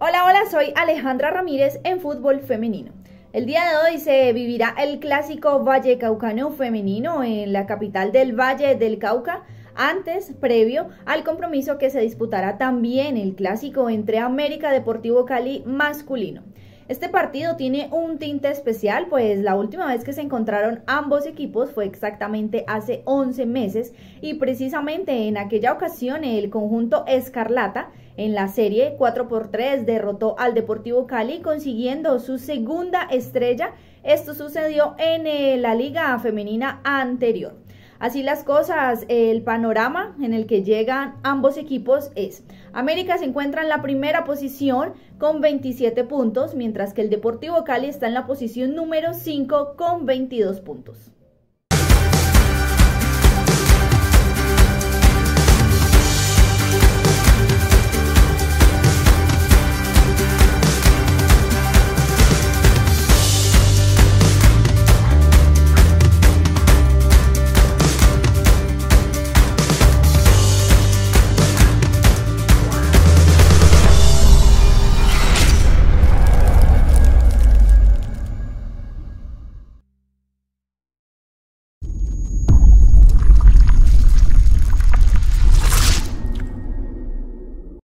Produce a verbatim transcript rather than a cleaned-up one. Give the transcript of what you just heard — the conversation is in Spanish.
Hola, hola, soy Alejandra Ramírez en Fútbol Femenino. El día de hoy se vivirá el clásico Vallecaucano femenino en la capital del Valle del Cauca, antes, previo al compromiso que se disputará también el clásico entre América Deportivo Cali masculino. Este partido tiene un tinte especial, pues la última vez que se encontraron ambos equipos fue exactamente hace once meses y precisamente en aquella ocasión el conjunto Escarlata en la serie cuatro por tres derrotó al Deportivo Cali consiguiendo su segunda estrella. Esto sucedió en eh, la liga femenina anterior. Así las cosas, el panorama en el que llegan ambos equipos es: América se encuentra en la primera posición con veintisiete puntos, mientras que el Deportivo Cali está en la posición número cinco con veintidós puntos.